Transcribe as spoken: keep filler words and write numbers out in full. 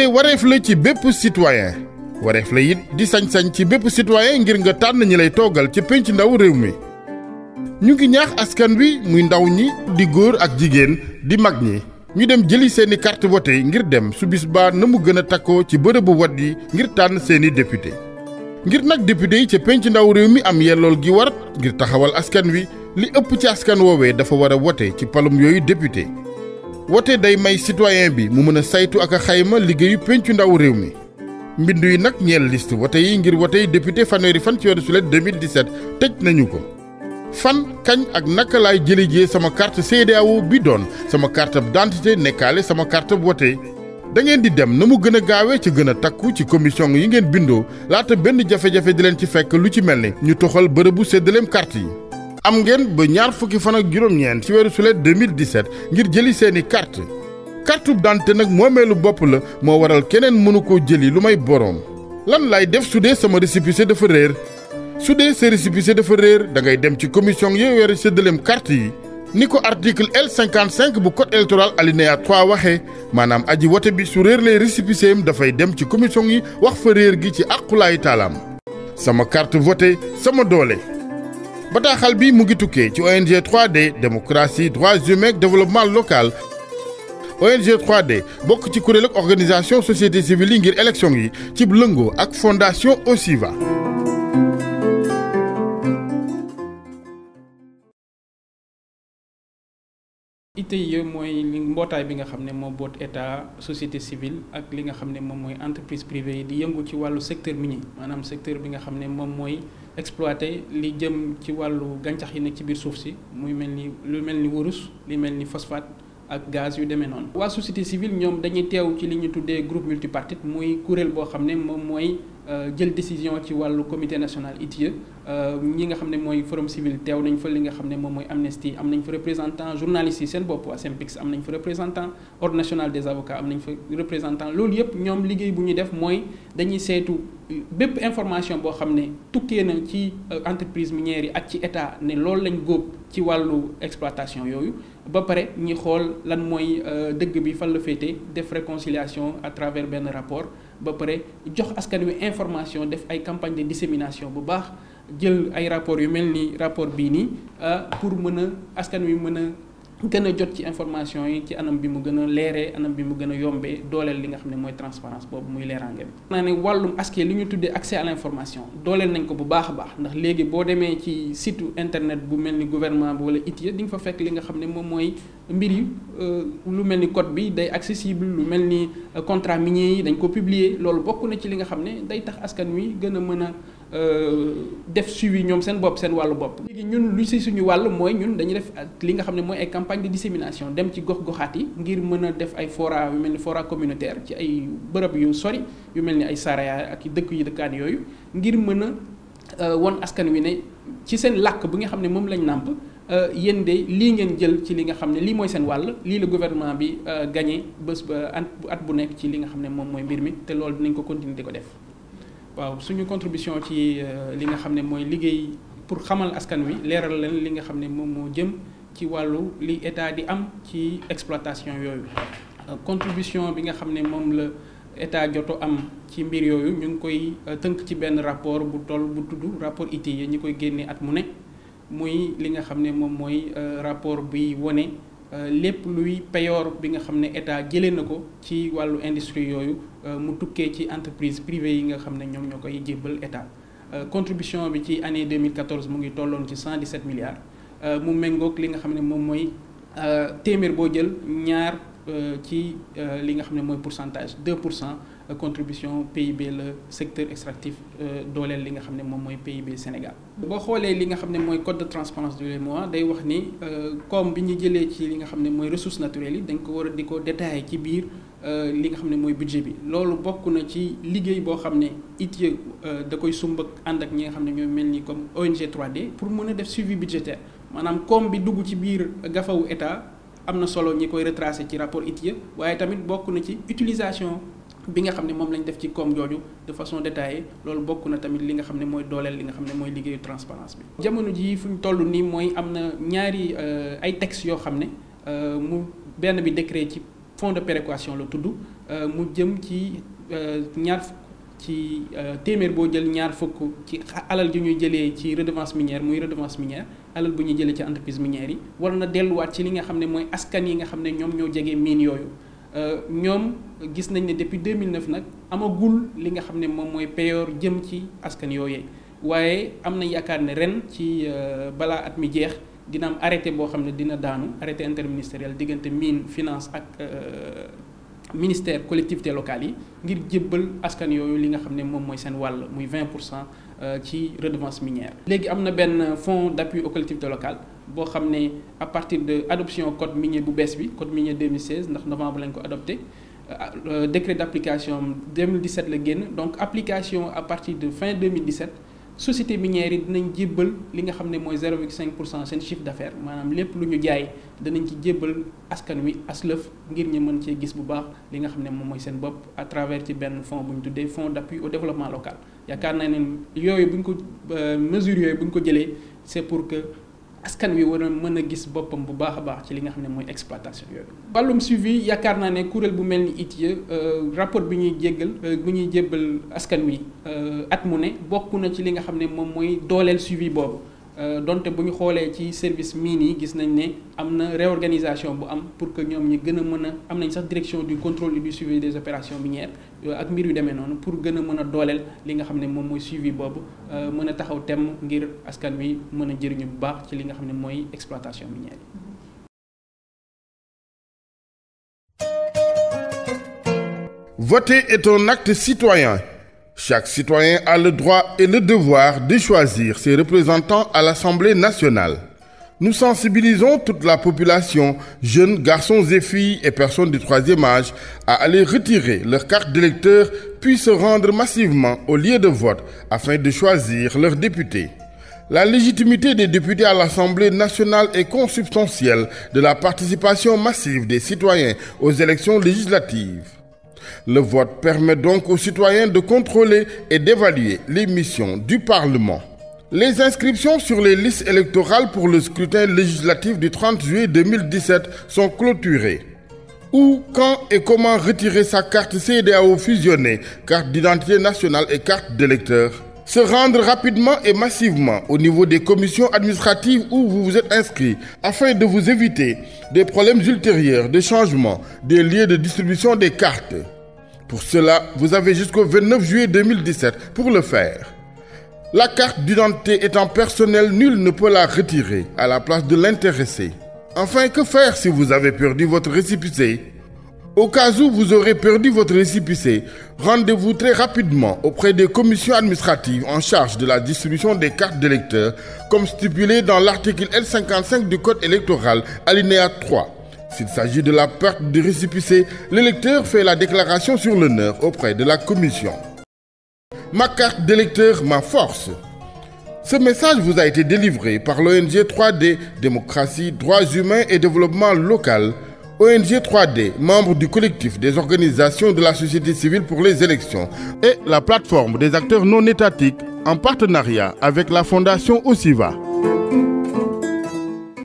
wareef la ci bépp citoyen wareef la it di sañ-sañ ci bépp citoyen ngir nga tànn ñi lay toogal ci pénc ndaw réew mi ñu ngi ñaax askan wi muy ndaw ñi di góor ak jigéen di mag ñi ñu dem jëli seeni carte vote ngir dem su bis baa na mu gën a takkoo ci bërëbu vote yi ngir tànn seeni député ngir nag député yi ca pénc ndaw réew mi am yellool gi war ngir taxawal askan wi li ëpp ci askan woowee dafa war a wote ci palum yooyu député wote day may citoyen bi mu mën a saytu ak a xayma liggéeyu péncu ndaw réew mi mbindu yi nag ñeel liste wote yi ngir wote yi député fanweeri fan ci weeru sulet deux mille dix-sept tëj nañu ko fan kañ ak naka laay jëli jee sama carte C E D E A O bi doon sama carte d'identité nekkaale sama carte vote da ngeen di dem na mu gën a gaawee ci gën a takku ci commission yi ngeen bindoo laata benn jafe-jafe di leen ci fekk lu ci mel ni ñu toxal bërëbu séddaleem carte yi am ngeen ba ñaar fukki fan ak juróom-ñeent ci weeru sulet deux mille dix-sept ngir jëli seeni carte carte d'identité nag moomeelu bopp la moo waral keneen mënu koo jëli lu may boroom lan laay def su dee sama récépissé dafa réer su dee sa récépissé dafa réer da ngay dem ci commission yi yore séddaleem carte yi ni ko article L cinquante-cinq bu code électoral alinéa trois waxee maanaam aji wote bi su réer lay récépissé am dafay dem ci commission yi wax fa réer gi ci àqulaayi taalaam sama carte voté sama doole bataaxal bi mu ngi tukkee ci O N G trois D démocratie droits humains développement local O N G trois D bokk ci kuréel ak organisation société civile yi ngir élection yi ci lëngoo ak fondation OSIVA. I T I E mooy li mbootaay bi nga xam ne moo boot état société civile ak li nga xam ne moom mooy entreprise privée yi di yëngu ci wàllu secteur minier maanaam secteur bi nga xam ne moom mooy exploité li jëm ci wàllu gàncax yi nekk ci biir suuf si muy mel ni lu mel ni wurus li mel ni phosphate ak gaz yu demee noonu. waa société civile ñoom dañuy teew ci li ñu tuddee groupe multipartite muy kuréel boo xam ne moom mooy jël décision ci wàllu comité national I T I E ñi nga xam ne mooy forum civil teew nañ fa li nga xam ne moom mooy Amnesty am nañ fa représentant journalistes yi seen bopp waa SYNPICS am nañ fa représentant ordre national des avocats am nañ fa représentant loolu yëpp ñoom liggéey bu ñuy def mooy dañuy seetu bépp information boo xam ne tukkee na ci entreprise minière yi ak ci état ne loolu lañ góob ci wàllu exploitation yooyu ba pare ñi xool lan mooy dëgg bi fan la féete def réconciliation à travers benn rapport ba pare jox askan wi information def ay campagne de dissémination bu baax jël ay rapport yu mel ni rapport bii nii pour mën a askan wi mën a gën a jot ci information yi ci anam bi mu gën a leeree anam bi mu gën a yombee dooleel li nga xam ne mooy transparence boobu muy leeraange bi. naa ne wàllum askee li ñu tuddee accès à l'information dooleel nañ ko bu baax a baax ndax léegi boo demee ci site internet bu mel ni gouvernement bi wala I T I E di nga fa fekk li nga xam ne moom mooy mbir yi lu mel ni code bi day accessible lu mel ni contrat minier yi dañ ko publier loolu bokk na ci li nga xam ne day tax askan wi gën a mën a def suivi ñoom seen bopp seen wàllu bopp. léegi ñun lu si suñu wàll mooy ñun dañuy def li nga xam ne mooy ay campagne de dissémination dem ci gox-goxaat yi ngir mën a def ay fora yu mel ni fora communautaire ci ay bërëb yu sori yu mel ni ay Saraya ak dëkk yu dëkkaan yooyu ngir mën a won askan wi ne ci seen làkk bi nga xam ne moom lañ nàmp yéen de lii ngeen jël ci li nga xam ne lii mooy seen wàll lii la gouvernement bi gagné bés ba at bu nekk ci li nga xam ne moom mooy mbir mi te loolu dinañ ko continuer di ko def. waaw suñu contribution ci li nga xam ne mooy liggéey pour xamal askan wi leeral leen li nga xam ne moom moo jëm ci wàllu li état di am ci exploitation yooyu contribution bi nga xam ne moom la état joto am ci mbir yooyu ñu ngi koy tënk ci benn rapport bu toll bu tudd rapport I T I E ñi koy génnee at mu ne muy li nga xam ne moom mooy rapport bi wone lépp luy payoor bi nga xam ne état jëlee na ko ci wàllu industrie yooyu mu tukkee ci entreprise privée yi nga xam ne ñoom ñoo koy jébbal état contribution bi ci année deux mille quatorze mu ngi tolloon ci cent dix-sept milliards mu méngoog li nga xam ne moom mooy téeméer boo jël ñaar ci li nga xam ne mooy pourcentage deux pour cent contribution P I B la secteur extractif dooleel li nga xam ne moom mooy P I B Sénégal. boo xoolee li nga xam ne mooy code de transparence de l'UEMOA day wax ni comme bi ñu jëlee ci li nga xam ne mooy ressources naturelles yi dañ ko war a di ko détailler ci biir li nga xam ne mooy budget bi loolu bokk na ci liggéey boo xam ne I T I E da koy sumb ak ànd ak ñi nga xam ne ñooy mel ni comme O N G trois D pour mën a def suivi budgétaire maanaam comme bi dugg ci biir gafawu état am na solo ñi koy retracer ci rapport I T I E waaye tamit bokk na ci utilisation bi nga xam ne moom lañ def ci koom jooju de façon détaillée loolu bokk na tamit li nga xam ne mooy dooleel li nga xam ne mooy liggéeyu transparence bi jamono jii fu ñu toll nii mooy am na ñaari ay textes yoo xam ne mu benn bi décret ci fonds de péréquation la tudd mu jëm ci ñaar ci téeméer boo jël ñaar fukk ci alal ju ñuy jëlee ci redevance minière muy redevance minière alal bu ñuy jëlee ci entreprise minière yi war na delluwaat ci li nga xam ne mooy askan yi nga xam ne ñoom ñoo jege mine yooyu ñoom gis nañ ne depuis deux mille neuf nag amagul li nga xam ne moom mooy payoor jëm ci askan yooyee waaye am na yaakaar ne ren ci balaa at mi jeex dina am arrêté boo xam ne dina daanu arrêté interministériel diggante mine finance ak ministère collectivité locale yi ngir jébbal askan yooyu li nga xam ne moom mooy seen wàll muy vingt pour cent ci redevance minière. léegi am na benn fonds d'appui aux collectivités locales boo xam ne à partir de adoption code minier bu bees bi code minier deux mille seize ndax novembre lañ ko adopté décret d'application deux mille dix-sept la génn donc application à partir de fin deux mille dix-sept société minière yi dinañ jébbal li nga xam ne mooy zéro virgule cinq pour cent seen chiffre d'affaires maanaam lépp lu ñu jaay danañ ci jébbal askan wi aslëf ngir ñu mën cee gis bu baax li nga xam ne moom mooy seen bopp à travers ci benn fonds bu ñu tuddee fonds d'appui au développement local yaakaar naa ne yooyu bu ñu ko mesures yooyu bu ñu ko jëlee c'est pour que askan wi war a mën a gis boppam bu baax a baax ci li nga xam ne mooy exploitation yooyu. wàllum suivi yaakaar naa ne kuréel bu mel ni I T I E rapport bi ñuy jéggal bu ñuy jébbal askan wi at mu ne bokk na ci li nga xam ne moom mooy dooleel suivi boobu donte bu ñu xoolee ci service mine yi gis nañ ne am na réorganisation bu am pour que ñoom ñi gën a mën a am nañ sax direction du contrôle et du suivi des opérations minières ak mbir yu demee noonu pour gën a mën a dooleel li nga xam ne moom mooy suivi boobu mën a taxaw temm ngir askan wi mën a jëriñu bu baax ci li nga xam ne mooy exploitation minière yi. Voter est un acte citoyen. Chaque citoyen a le droit et le devoir de choisir ses représentants à l'Assemblée nationale. Nous sensibilisons toute la population, jeunes, garçons et filles et personnes du troisième âge, à aller retirer leur carte d'électeur puis se rendre massivement au lieu de vote afin de choisir leurs députés. La légitimité des députés à l'Assemblée nationale est consubstantielle de la participation massive des citoyens aux élections législatives. Le vote permet donc aux citoyens de contrôler et d'évaluer les missions du Parlement. Les inscriptions sur les listes électorales pour le scrutin législatif du trente juillet deux mille dix-sept sont clôturées. Où, quand et comment retirer sa carte C D A O fusionnée, carte d'identité nationale et carte d'électeur? Se rendre rapidement et massivement au niveau des commissions administratives où vous vous êtes inscrit afin de vous éviter des problèmes ultérieurs de changement des lieux de distribution des cartes. Pour cela, vous avez jusqu'au vingt-neuf juillet deux mille dix-sept pour le faire. La carte d'identité étant personnelle, nul ne peut la retirer à la place de l'intéressé. Enfin, que faire si vous avez perdu votre récépissé? Au cas où vous aurez perdu votre récépissé, rendez-vous très rapidement auprès des commissions administratives en charge de la distribution des cartes d'électeurs, comme stipulé dans l'article L cinquante-cinq du Code électoral, alinéa trois. S'il s'agit de la perte du récépissé, l'électeur fait la déclaration sur l'honneur auprès de la commission. Ma carte d'électeur, ma force. Ce message vous a été délivré par l'O N G trois D, Démocratie, Droits humains et Développement local, O N G trois D, membre du collectif des organisations de la société civile pour les élections, et la plateforme des acteurs non étatiques en partenariat avec la Fondation OSIVA.